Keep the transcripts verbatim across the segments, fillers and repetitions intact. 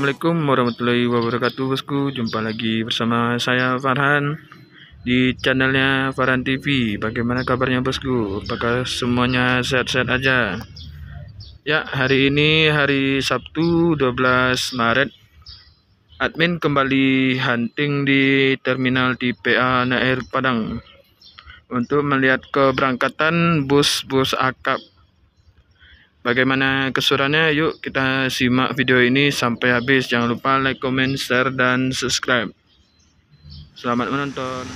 Assalamualaikum warahmatullahi wabarakatuh bosku. Jumpa lagi bersama saya Farhan di channelnya Farhan T V. Bagaimana kabarnya bosku? Apakah semuanya sehat-sehat aja? Ya, hari ini hari Sabtu dua belas Maret. Admin kembali hunting di terminal di P A Nair Padang untuk melihat keberangkatan bus-bus akap. Bagaimana keseruannya? Yuk kita simak video ini sampai habis. Jangan lupa like, comment, share, dan subscribe. Selamat menonton.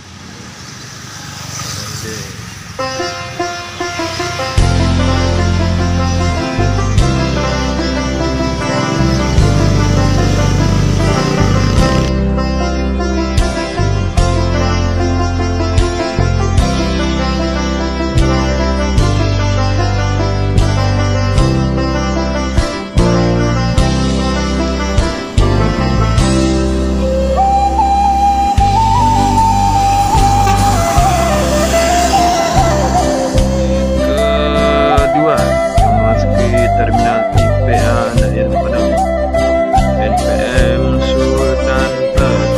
Terminal I P A Nair Padang N P M Sultan Plus.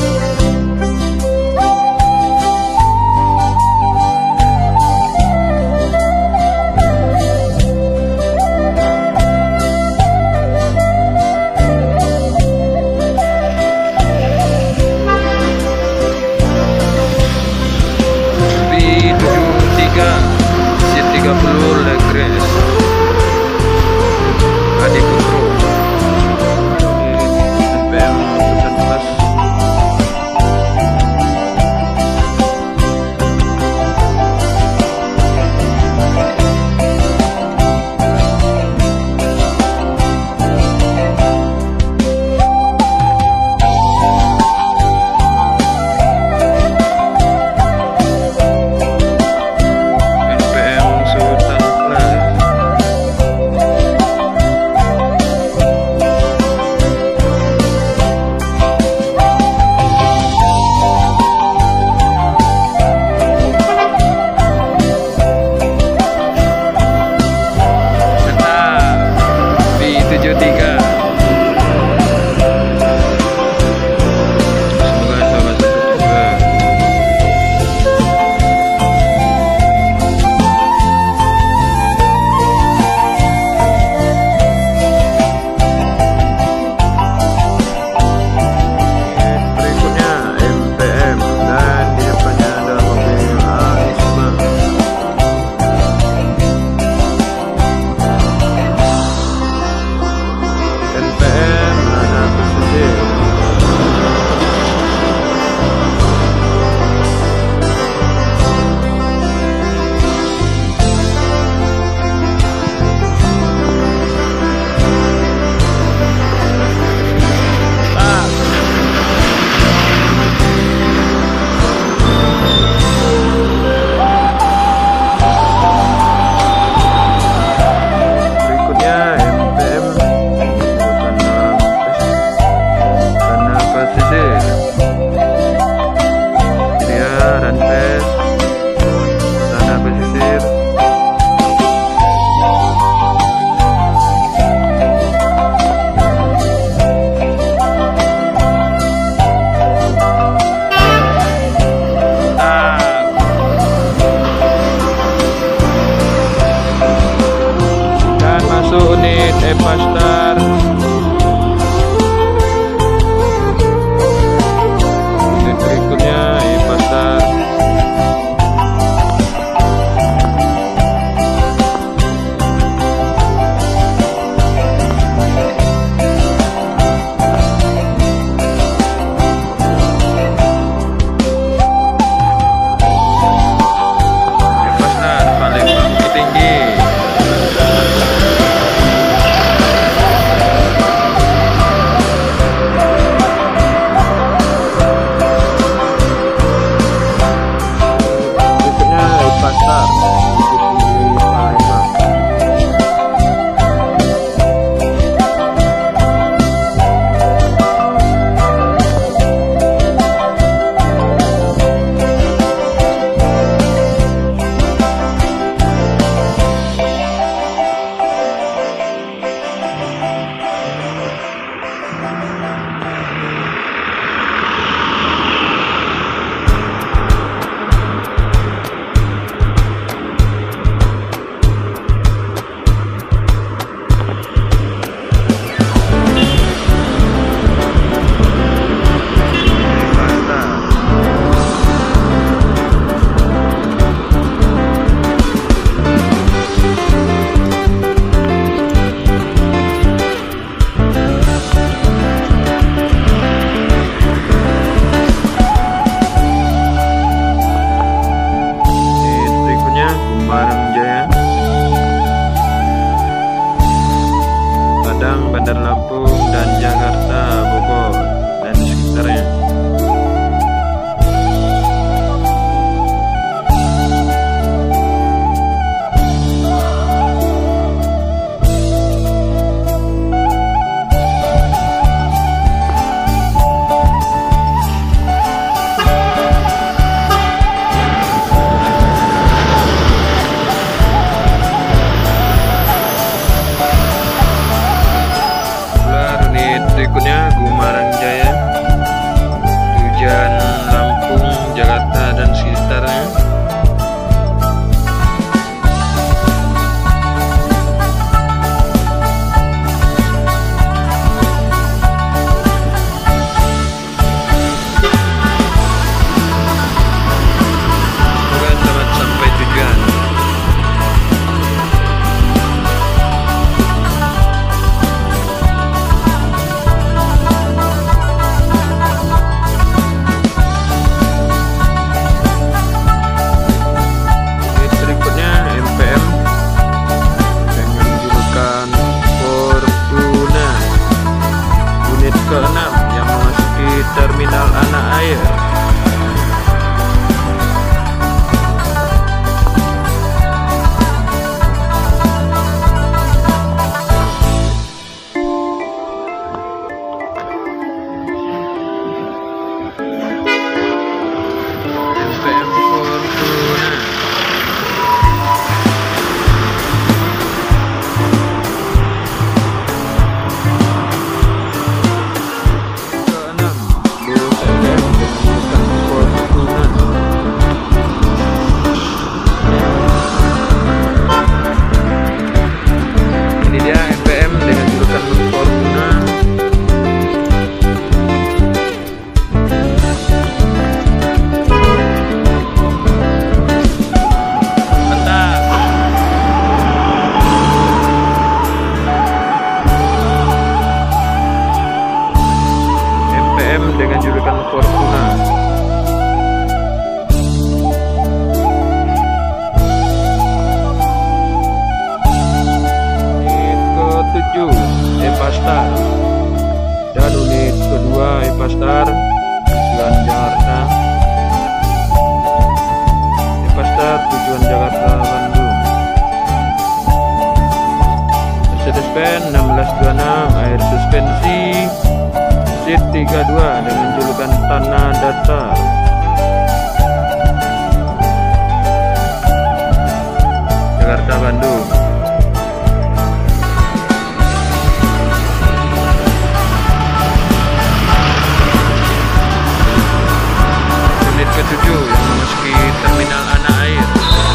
B tujuh tiga C tiga puluh Legres Adi Putro N P M Sultan Plus. Unit Epastar unit berikutnya Epastar. Epastar paling tinggi. Bandar Lampung dan Jakarta, Bogor dan sekitarnya. Berikutnya Gumarang Jaya, tujuan Lampung, Jakarta dan sekitarnya. Semoga selamat sampai tujuan. Keenam yang memasuki terminal anak air. M P M Fortuna. Dengan julukan Fortuna. Unit ketujuh Epastar dan unit kedua Epastar tujuan Jakarta. Epastar tujuan Jakarta Bandung. Mercedes-Benz enam belas dua puluh enam air suspensi Seat tiga puluh dua dengan julukan Tanah Datar. Jakarta Bandung. Unit ketujuh yang memasuki terminal anak air.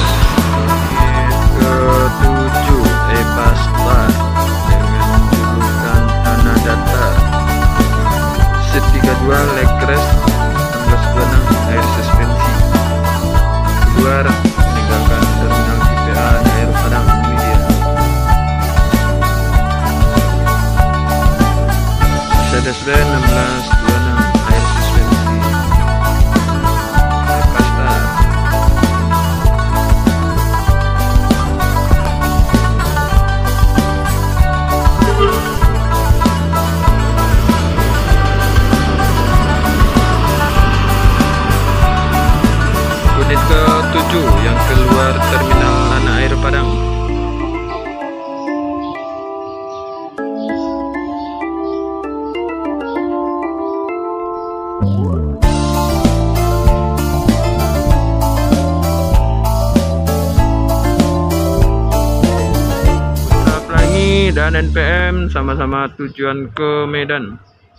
Unit ketujuh Epastar dengan julukan Tanah Datar. Seat tiga puluh dua leg rest enam belas dua puluh enam air suspensi. Keluar meninggalkan terminal T P A Air Padang Media. Mercedes-Benz enam belas dua puluh enam air suspensi. Epastar. Unit ketujuh yang keluar terminal anak air Padang. Putra Pelangi dan N P M sama-sama tujuan ke Medan.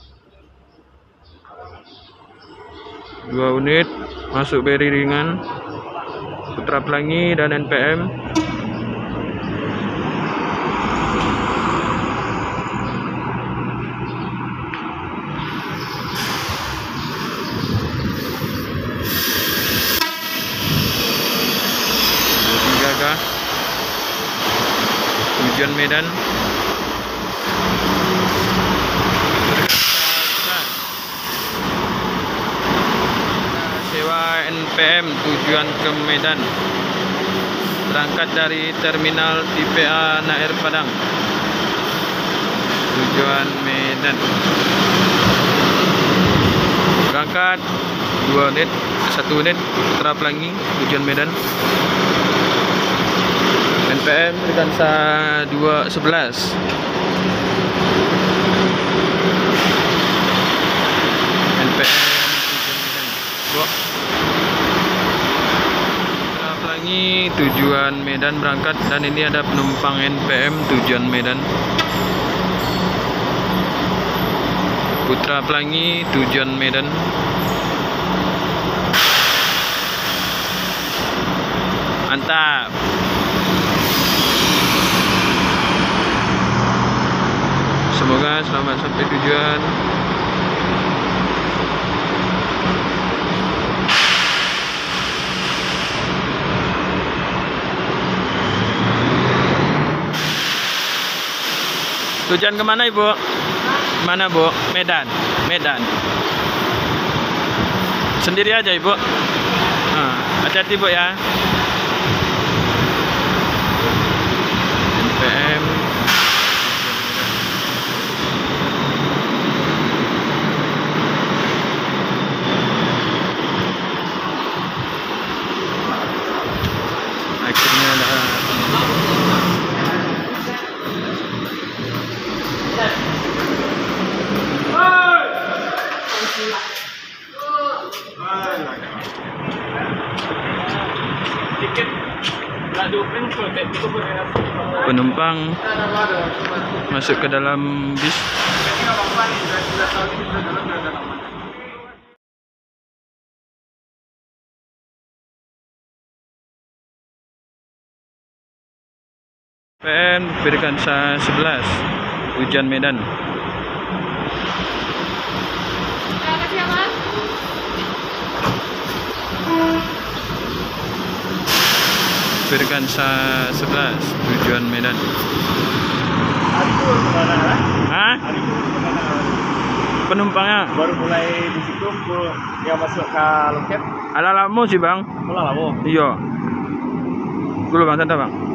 Dua unit masuk beri ringan, Putra Pelangi dan N P M. Gagah tujuan Medan. N P M tujuan ke Medan, berangkat dari terminal T P A Nair Padang. tujuan Medan. Berangkat dua unit, satu unit Putra Pelangi tujuan Medan. N P M Rekansa dua sebelas. N P M Putra Pelangi tujuan Medan berangkat, dan ini ada penumpang N P M tujuan Medan. Putra Pelangi tujuan Medan. Mantap. Semoga selamat sampai tujuan. Tujuan kemana Ibu? Mana Bu? Medan. Medan. Sendiri aja Ibu? Nah, hati-hati Bu ya. N P M akhirnya ada penumpang masuk ke dalam bis. P M Rekansa sebelas tujuan Medan. Rekansa sebelas tujuan Medan. Hah? Penumpangnya baru mulai di situ yang masuk ke loket. ala lamu sih Bang. Mulai lamu. Iya. Gue Bang, santai Bang.